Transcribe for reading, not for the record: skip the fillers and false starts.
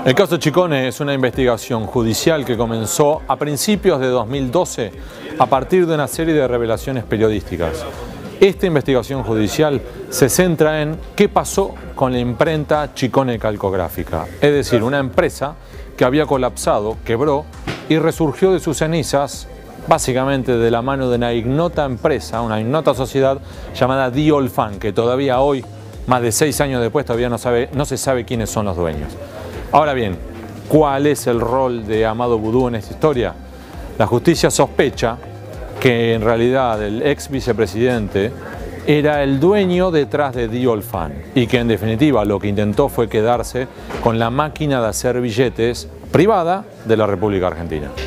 El caso Chicone es una investigación judicial que comenzó a principios de 2012 a partir de una serie de revelaciones periodísticas. Esta investigación judicial se centra en qué pasó con la imprenta Chicone Calcográfica, es decir, una empresa que había colapsado, quebró y resurgió de sus cenizas, básicamente de la mano de una ignota empresa, una ignota sociedad llamada Diolfan, que todavía hoy, más de 6 años después, todavía no se sabe quiénes son los dueños. Ahora bien, ¿cuál es el rol de Amado Boudou en esta historia? La justicia sospecha que en realidad el ex vicepresidente era el dueño detrás de Diolfan y que en definitiva lo que intentó fue quedarse con la máquina de hacer billetes privada de la República Argentina.